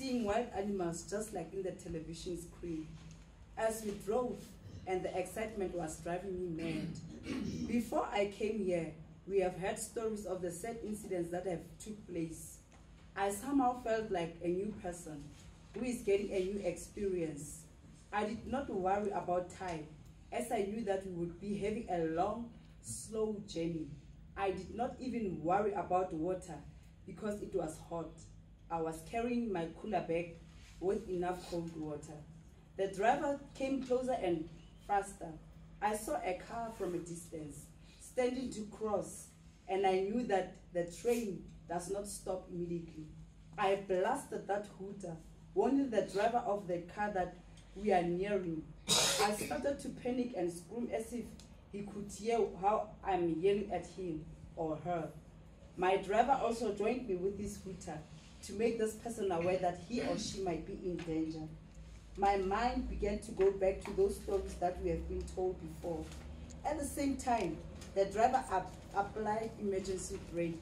seeing wild animals just like in the television screen. As we drove, and the excitement was driving me mad. Before I came here, we have heard stories of the sad incidents that have took place. I somehow felt like a new person who is getting a new experience. I did not worry about time, as I knew that we would be having a long, slow journey. I did not even worry about water because it was hot. I was carrying my cooler bag with enough cold water. The driver came closer and faster. I saw a car from a distance, standing to cross, and I knew that the train does not stop immediately. I blasted that hooter, warning the driver of the car that we are nearing. I started to panic and scream as if he could hear how I'm yelling at him or her. My driver also joined me with this hooter to make this person aware that he or she might be in danger. My mind began to go back to those stories that we have been told before. At the same time, the driver applied emergency brake,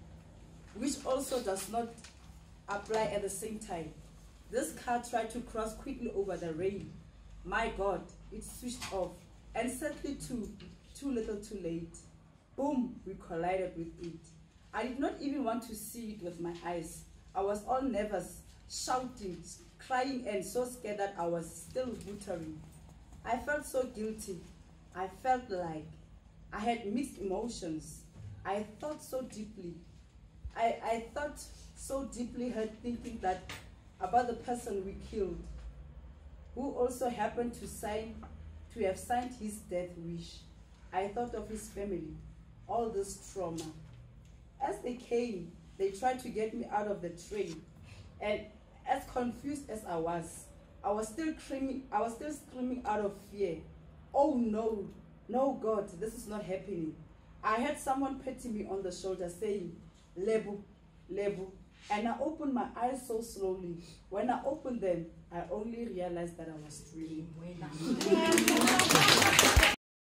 which also does not apply at the same time. This car tried to cross quickly over the rail. My God, it switched off, and sadly too little too late. Boom, we collided with it. I did not even want to see it with my eyes. I was all nervous, shouting, crying, and so scared that I was still hootering. I felt so guilty. I felt like I had mixed emotions. I thought so deeply. I thought so deeply hurt, thinking that about the person we killed, who also happened to have signed his death wish. I thought of his family, all this trauma. As they came, they tried to get me out of the train, and as confused as I was still screaming out of fear. Oh no, no God, this is not happening. I heard someone patting me on the shoulder saying, Lebu, Lebu, and I opened my eyes so slowly. When I opened them, I only realized that I was dreaming.